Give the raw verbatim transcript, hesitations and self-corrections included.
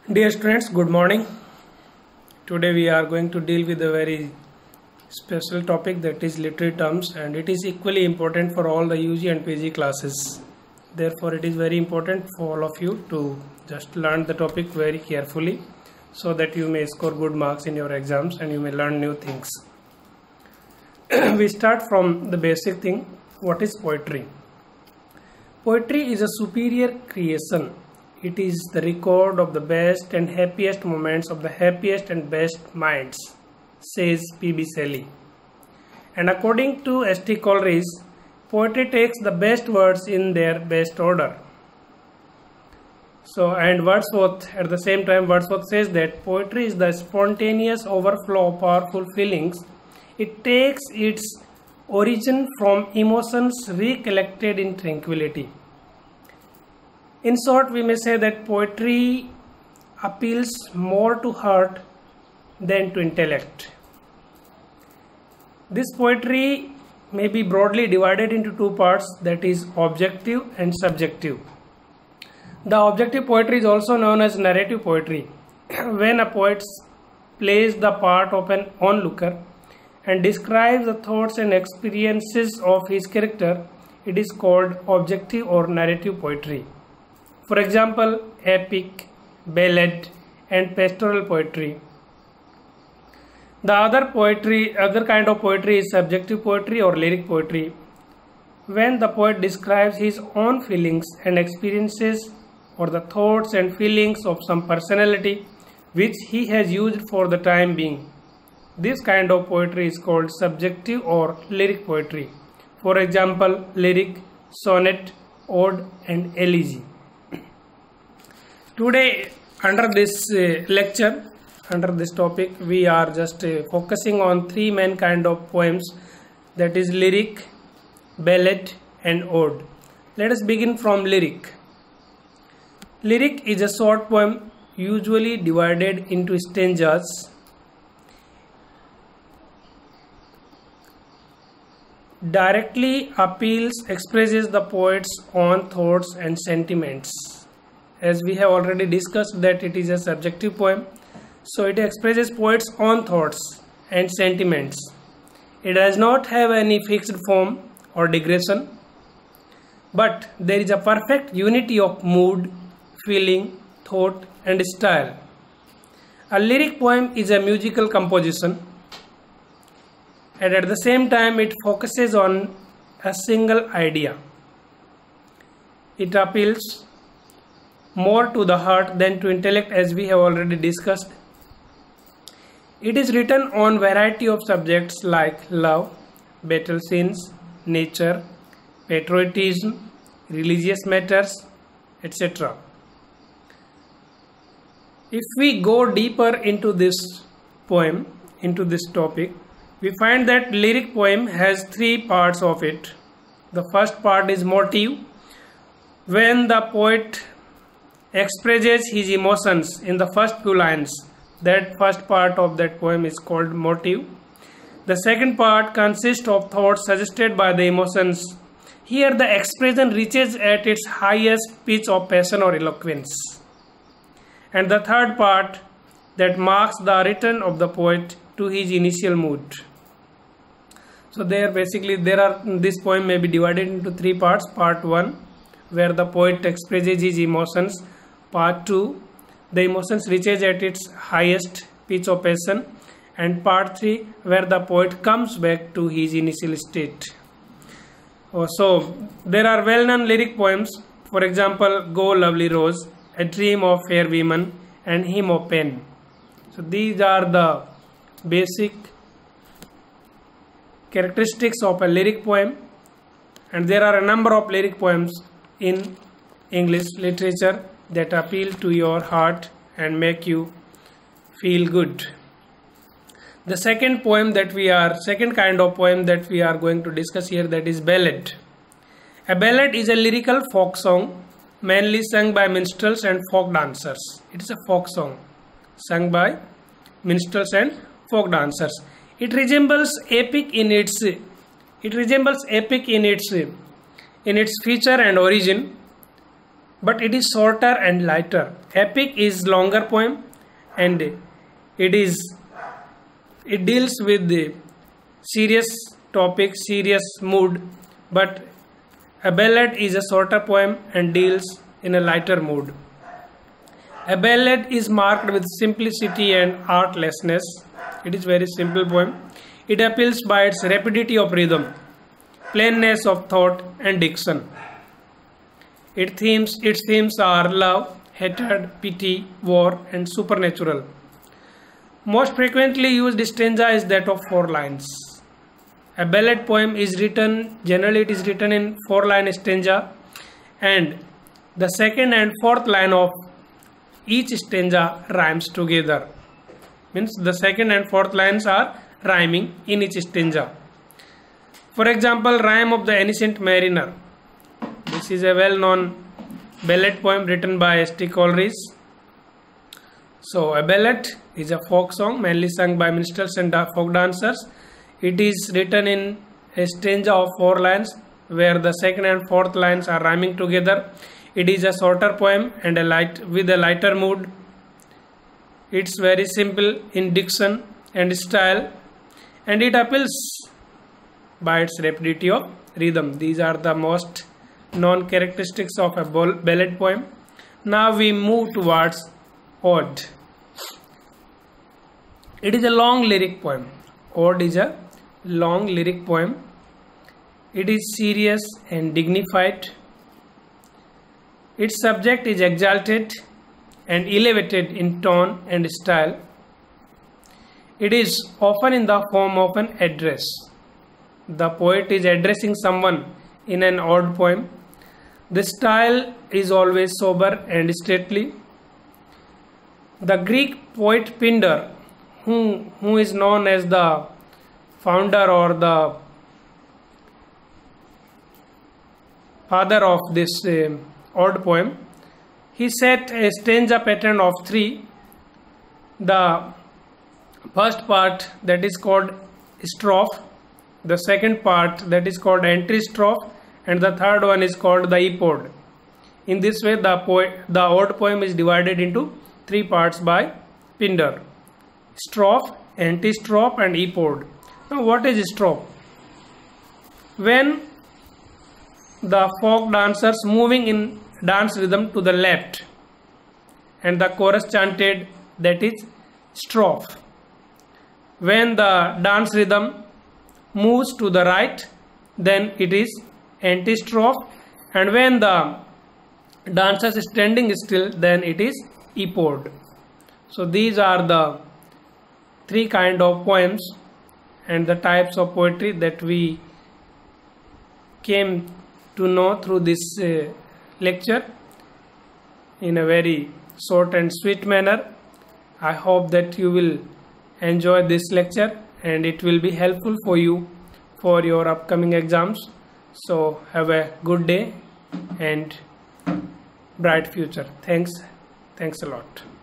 Dear students, good morning. Today we are going to deal with a very special topic, that is literary terms, and it is equally important for all the U G and P G classes. Therefore, it is very important for all of you to just learn the topic very carefully so that you may score good marks in your exams and you may learn new things. We start from the basic thing. What is poetry? Poetry is a superior creation. It is the record of the best and happiest moments of the happiest and best minds, says P B Shelley. And according to S T Coleridge, poetry takes the best words in their best order. So, and Wordsworth, at the same time, Wordsworth says that poetry is the spontaneous overflow of powerful feelings. It takes its origin from emotions recollected in tranquility. In short, we may say that poetry appeals more to heart than to intellect. This poetry may be broadly divided into two parts, that is objective and subjective. The objective poetry is also known as narrative poetry. When a poet plays the part of an onlooker and describes the thoughts and experiences of his character, it is called objective or narrative poetry. For example, epic, ballad, and pastoral poetry. The other poetry, other kind of poetry is subjective poetry or lyric poetry, when the poet describes his own feelings and experiences or the thoughts and feelings of some personality which he has used for the time being. This kind of poetry is called subjective or lyric poetry. For example, lyric, sonnet, ode, and elegy. Today, under this uh, lecture, under this topic, we are just uh, focusing on three main kind of poems, that is lyric, ballad, and ode. Let us begin from lyric. Lyric is a short poem usually divided into stanzas. Directly appeals, expresses the poet's own thoughts and sentiments. As we have already discussed that it is a subjective poem, so it expresses poet's own thoughts and sentiments. It does not have any fixed form or digression, but there is a perfect unity of mood, feeling, thought, and style. A lyric poem is a musical composition, and at the same time it focuses on a single idea. It appeals more to the heart than to intellect, as we have already discussed. It is written on variety of subjects like love, battle scenes, nature, patriotism, religious matters, et cetera. If we go deeper into this poem, into this topic, we find that lyric poem has three parts of it. The first part is motive, when the poet expresses his emotions in the first few lines. That first part of that poem is called motive. The second part consists of thoughts suggested by the emotions. Here the expression reaches at its highest pitch of passion or eloquence. And the third part, that marks the return of the poet to his initial mood. So there basically there are this poem may be divided into three parts. Part one, where the poet expresses his emotions. Part two, the emotions reaches at its highest pitch of passion. And part three, where the poet comes back to his initial state. Oh, so there are well-known lyric poems. For example, Go Lovely Rose, A Dream of Fair Women, and Hymn of Pain. So these are the basic characteristics of a lyric poem. And there are a number of lyric poems in English literature that appeal to your heart and make you feel good. The second poem that we are, second kind of poem that we are going to discuss here, that is ballad. A ballad is a lyrical folk song mainly sung by minstrels and folk dancers. It is a folk song sung by minstrels and folk dancers. It resembles epic in its it resembles epic in its in its feature and origin. but it is shorter and lighter. Epic is longer poem and it is it deals with the serious topic, serious mood, but a ballad is a shorter poem and deals in a lighter mood. A ballad is marked with simplicity and artlessness. It is very simple poem. It appeals by its rapidity of rhythm, plainness of thought and diction. Its themes, its themes are love, hatred, pity, war and supernatural. Most frequently used stanza is that of four lines. A ballad poem is written, generally it is written in four line stanza, and the second and fourth line of each stanza rhymes together. Means the second and fourth lines are rhyming in each stanza. For example, Rhyme of the Ancient Mariner. This is a well-known ballad poem written by S T Coleridge. So, a ballad is a folk song mainly sung by minstrels and folk dancers. It is written in a stanza of four lines where the second and fourth lines are rhyming together. It is a shorter poem and a light with a lighter mood. It's very simple in diction and style, and it appeals by its rapidity of rhythm. These are the most known characteristics of a ballad poem. Now we move towards ode. It is a long lyric poem. Ode is a long lyric poem. It is serious and dignified. Its subject is exalted and elevated in tone and style. It is often in the form of an address. The poet is addressing someone in an ode poem. The style is always sober and stately. The Greek poet Pindar, who, who is known as the founder or the father of this uh, ode poem, he set a stanza pattern of three. The first part, that is called strophe, the second part, that is called antistrophe, and the third one is called the epode. In this way, the poet, the ode poem is divided into three parts by Pindar: strophe, antistrophe and epode. Now, what is strophe? When the folk dancers moving in dance rhythm to the left and the chorus chanted, that is strophe. When the dance rhythm moves to the right, then it is antistrophe, and when the dancers standing still, then it is epode. So these are the three kind of poems and the types of poetry that we came to know through this uh, lecture in a very short and sweet manner. I hope that you will enjoy this lecture and it will be helpful for you for your upcoming exams. So have a good day and bright future. Thanks. Thanks a lot.